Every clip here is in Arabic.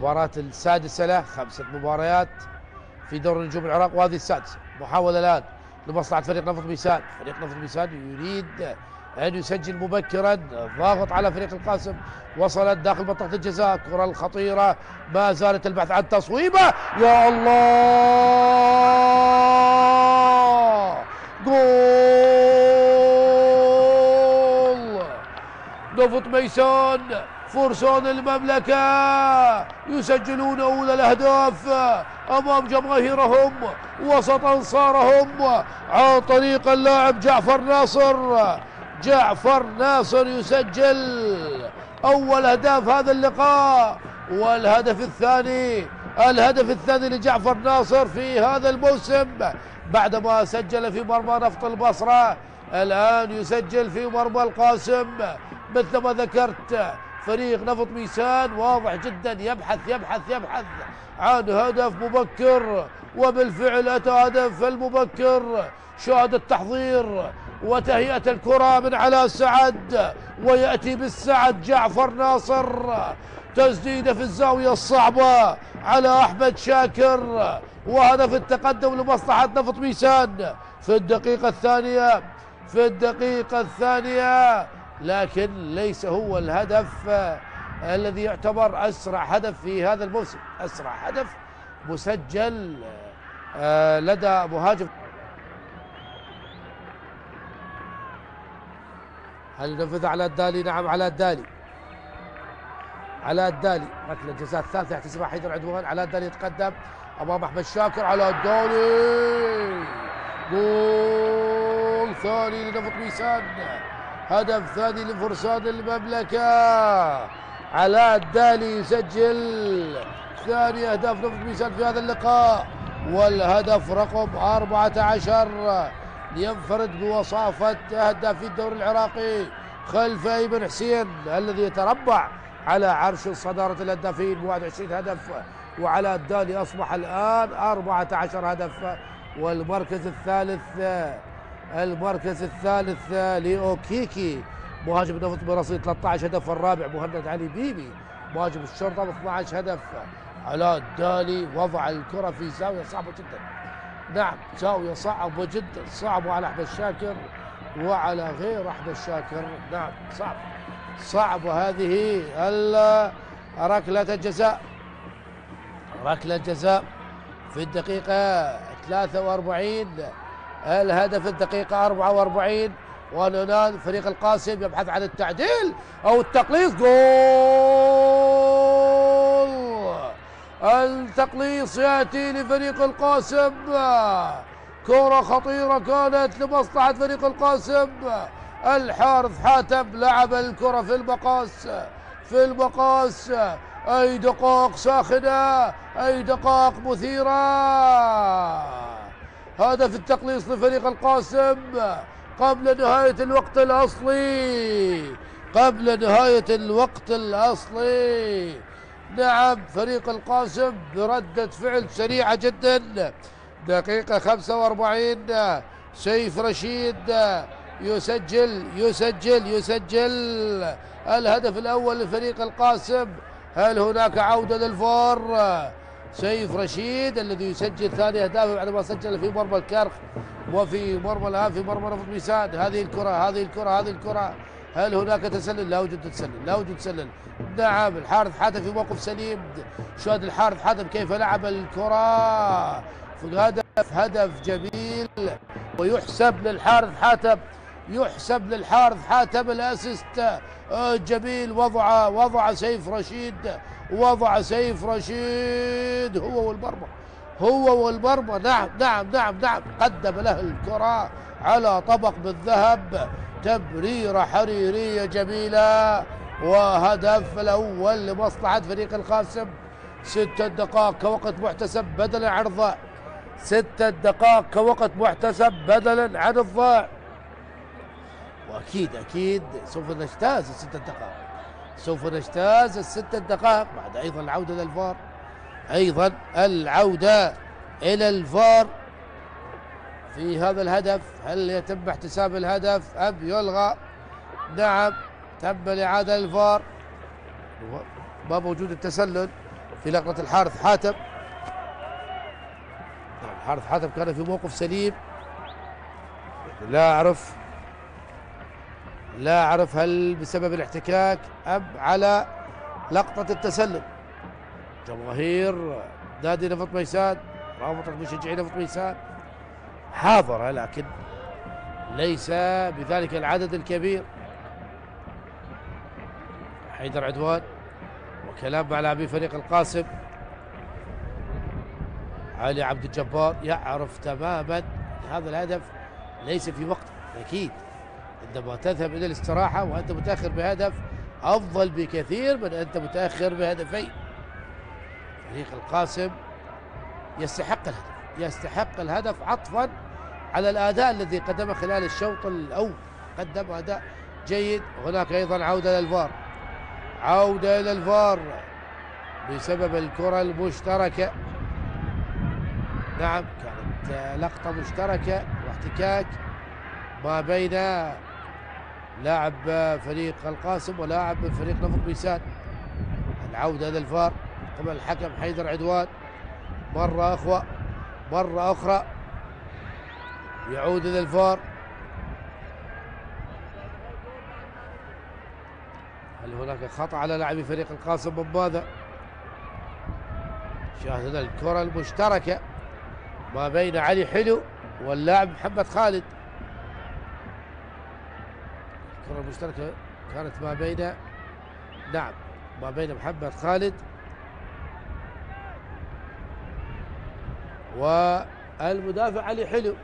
المباراة السادسة له، 5 مباريات في دوري نجوم العراق وهذه السادسة. محاولة الآن لمصلحة فريق نفط ميسان، فريق نفط ميسان يريد أن يسجل مبكرا، ضاغط على فريق القاسم، وصلت داخل منطقة الجزاء، كرة الخطيرة ما زالت البحث عن تصويبة، يا الله، جول نفط ميسان فرسان المملكة يسجلون أولى الأهداف أمام جماهيرهم وسط أنصارهم عن طريق اللاعب جعفر ناصر. جعفر ناصر يسجل أول أهداف هذا اللقاء، والهدف الثاني لجعفر ناصر في هذا الموسم بعدما سجل في مرمى نفط البصرة، الآن يسجل في مرمى القاسم. مثل ما ذكرت فريق نفط ميسان واضح جدا يبحث عن هدف مبكر، وبالفعل أتى هدف المبكر، شاهد التحضير وتهيئة الكرة من علاء سعد، ويأتي بالسعد جعفر ناصر، تسديدة في الزاوية الصعبة على أحمد شاكر، وهدف التقدم لمصلحة نفط ميسان في الدقيقة الثانية. لكن ليس هو الهدف الذي يعتبر أسرع هدف في هذا الموسم، أسرع هدف مسجل لدى مهاجم. هل ينفذ على الدالي؟ نعم على الدالي، ركلة الجزاء الثالثة يحتسبها حيدر عدوان. على الدالي يتقدم أمام أحمد شاكر، على الدالي، جول ثاني لنفط ميسان، هدف ثاني لفرسان المملكة. علاء الدالي يسجل ثاني أهداف نفط ميسان في هذا اللقاء، والهدف رقم 14 لينفرد بوصافة أهداف في الدوري العراقي خلف أيمن حسين الذي يتربع على عرش صدارة الهدافين ب 21 هدف، وعلاء الدالي أصبح الآن 14 هدف. والمركز الثالث لأوكيكي مهاجم نفط برصيد 13 هدف، والرابع مهند علي بيبي مهاجم الشرطة ب 12 هدف. علاء الدالي وضع الكرة في زاوية صعبة جدا، نعم زاوية صعبة جدا، صعبة على أحمد شاكر وعلى غير أحمد شاكر، نعم صعبة هذه ركلة الجزاء في الدقيقة 43، الهدف الدقيقة 44، والآن فريق القاسم يبحث عن التعديل أو التقليص. جول التقليص يأتي لفريق القاسم، كرة خطيرة كانت لمصلحة فريق القاسم. الحارث حاتم لعب الكرة في المقاس، أي دقائق ساخنة، أي دقائق مثيرة. هدف التقليص لفريق القاسم قبل نهاية الوقت الأصلي، نعم فريق القاسم بردة فعل سريعة جدا. دقيقة 45 سيف رشيد يسجل الهدف الأول لفريق القاسم. هل هناك عودة للفار؟ سيف رشيد الذي يسجل ثاني أهدافه بعدما سجل في مرمى الكرخ وفي مرمى الآن في مرمى نفط ميسان. هذه الكرة هل هناك تسلل؟ لا وجود تسلل. نعم الحارث حاتم في موقف سليم، شاهد الحارث حاتم كيف لعب الكرة في هدف جميل، ويحسب للحارث حاتم الاسيست جميل. وضع سيف رشيد هو والمرمى نعم قدم له الكرة على طبق بالذهب، تمريرة حريرية جميلة، وهدف الأول لمصلحة فريق القاسم. 6 دقائق كوقت محتسب بدلا عن الضائع، 6 دقائق كوقت محتسب بدلا عن الضائع. واكيد سوف نجتاز ال6 دقائق بعد ايضا العودة الى الفار في هذا الهدف. هل يتم احتساب الهدف ام يلغى؟ نعم تم الإعادة للفار، ما موجود التسلل في لقطة الحارث حاتم. الحارث حاتم كان في موقف سليم. لا أعرف هل بسبب الاحتكاك أم على لقطة التسلل. جماهير نادي نفط ميسان، رابطة مشجعين نفط ميسان حاضرة، لكن ليس بذلك العدد الكبير. حيدر عدوان وكلام مع لاعبي فريق القاسم. علي عبد الجبار يعرف تماما هذا الهدف ليس في وقت. أكيد عندما تذهب إلى الاستراحة وأنت متأخر بهدف أفضل بكثير من أنت متأخر بهدفين. فريق القاسم يستحق الهدف عطفا على الأداء الذي قدمه خلال الشوط الأول. قدم أداء جيد. هناك أيضا عودة إلى الفار بسبب الكرة المشتركة. نعم، كانت لقطة مشتركة واحتكاك ما بين لاعب فريق القاسم ولاعب من فريق نفط ميسان. العودة إلى الفار قبل الحكم حيدر عدوان مرة أخرى يعود إلى الفار. هل هناك خطأ على لاعبي فريق القاسم من ماذا؟ شاهدنا الكرة المشتركة ما بين علي حلو واللاعب محمد خالد. الكرة المشتركة كانت ما بين محمد خالد والمدافع علي حلو.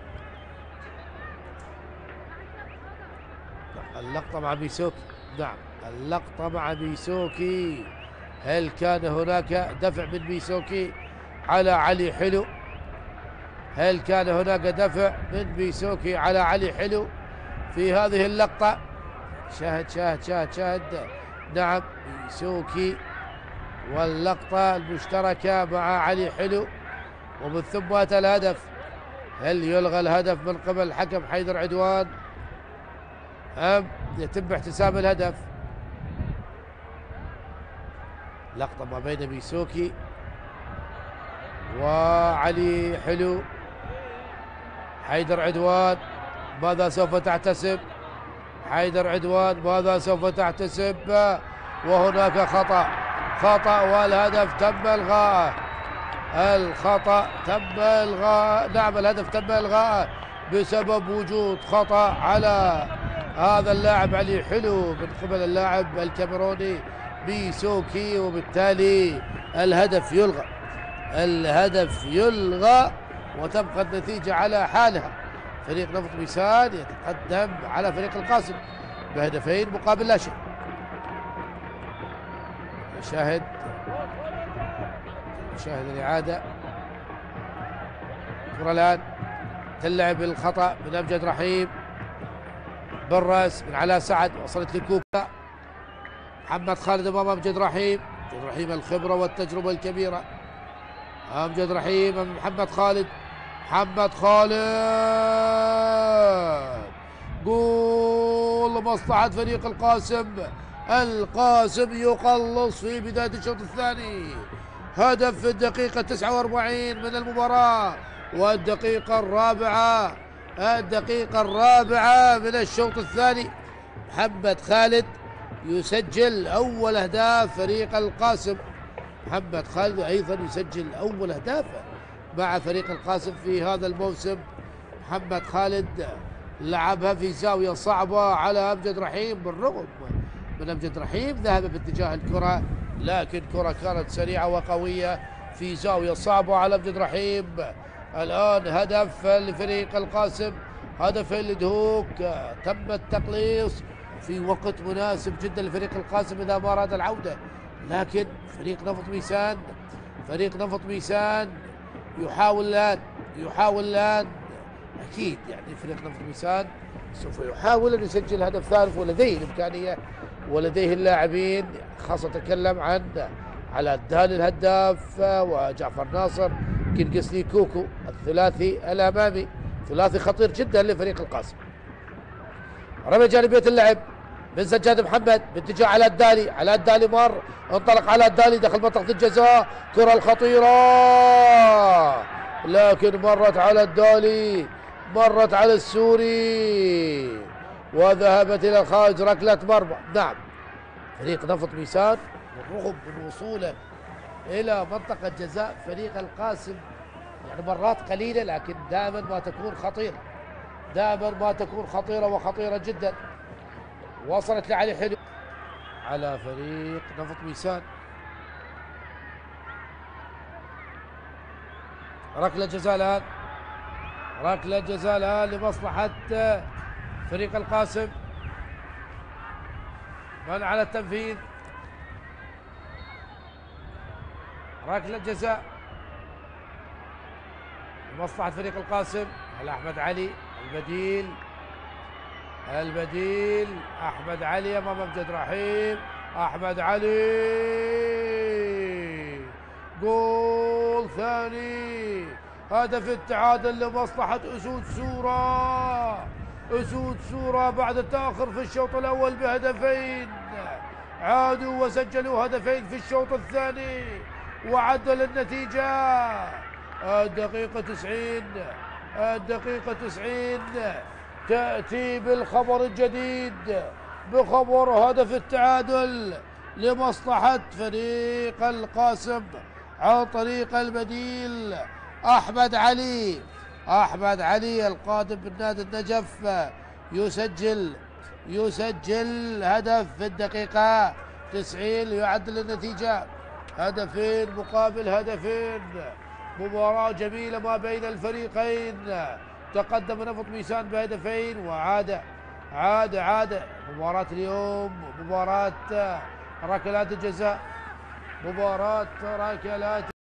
اللقطة مع بيسوكي. هل كان هناك دفع من بيسوكي على علي حلو؟ في هذه اللقطة؟ شاهد. نعم، بيسوكي واللقطة المشتركة مع علي حلو، ومن ثم أتى الهدف. هل يلغى الهدف من قبل الحكم حيدر عدوان أم يتم احتساب الهدف؟ لقطة ما بين بيسوكي وعلي حلو. حيدر عدوان ماذا سوف تحتسب؟ وهناك خطأ والهدف تم إلغاءه. نعم، الهدف تم إلغاءه بسبب وجود خطأ على هذا اللاعب علي حلو من قبل اللاعب الكاميروني بيسوكي، وبالتالي الهدف يلغى وتبقى النتيجة على حالها. فريق نفط ميسان يتقدم على فريق القاسم بهدفين مقابل لا شيء. نشاهد الإعادة. الكرة الآن تلعب الخطأ من أمجد رحيم بالرأس من علاء سعد، وصلت لكوكا. محمد خالد أمام أمجد رحيم. الخبرة والتجربة الكبيرة. أمجد رحيم أمام محمد خالد. جول لمصلحة فريق القاسم. يقلص في بداية الشوط الثاني. هدف في الدقيقة 49 من المباراة، والدقيقة الرابعة من الشوط الثاني. محمد خالد يسجل أول أهداف فريق القاسم. محمد خالد أيضا يسجل أول أهداف مع فريق القاسم في هذا الموسم. محمد خالد لعبها في زاوية صعبة على أمجد رحيم، بالرغم من أمجد رحيم ذهب باتجاه الكرة، لكن كرة كانت سريعة وقوية في زاوية صعبة على أمجد رحيم. الآن هدف لفريق القاسم، هدف لدهوك. تم التقليص في وقت مناسب جدا لفريق القاسم إذا ما أراد العودة، لكن فريق نفط ميسان يحاول الآن أكيد، يعني فريق نفط ميسان سوف يحاول أن يسجل هدف ثالث، ولديه الإمكانية ولديه اللاعبين، خاصة أتكلم عن على الدهاني الهداف وجعفر ناصر كينغسلي كوكو، الثلاثي الأمامي، ثلاثي خطير جدا لفريق القاسم. رمي جانبية اللعب من سجاد محمد باتجاه على الدالي، على الدالي مر، انطلق على الدالي داخل منطقة الجزاء، كرة الخطيرة لكن مرت على الدالي، مرت على السوري وذهبت إلى الخارج، ركلة مرمى. نعم، فريق نفط ميسان بالرغم من وصوله إلى منطقة جزاء فريق القاسم يعني مرات قليلة لكن دائما ما تكون خطيرة، دائما ما تكون خطيرة وخطيرة جدا. وصلت لعلي حلو على فريق نفط ميسان، ركلة جزاء الآن، ركلة جزاء الآن لمصلحة فريق القاسم. من على التنفيذ؟ ركلة جزاء لمصلحة فريق القاسم. على أحمد علي البديل، البديل أحمد علي أمام أمجد رحيم. أحمد علي جول ثاني، هدف التعادل لمصلحة أسود سورة. أسود سورة بعد التأخر في الشوط الأول بهدفين عادوا وسجلوا هدفين في الشوط الثاني وعدل النتيجة. الدقيقة 90، الدقيقة 90 تأتي بالخبر الجديد، بخبر هدف التعادل لمصلحة فريق القاسم عن طريق البديل أحمد علي. أحمد علي القادم من نادي النجف يسجل هدف في الدقيقة 90 ليعدل النتيجة، هدفين مقابل هدفين. مباراة جميلة ما بين الفريقين، تقدم نفط ميسان بهدفين وعاد مباراة اليوم مباراة ركلات الجزاء، مباراة ركلات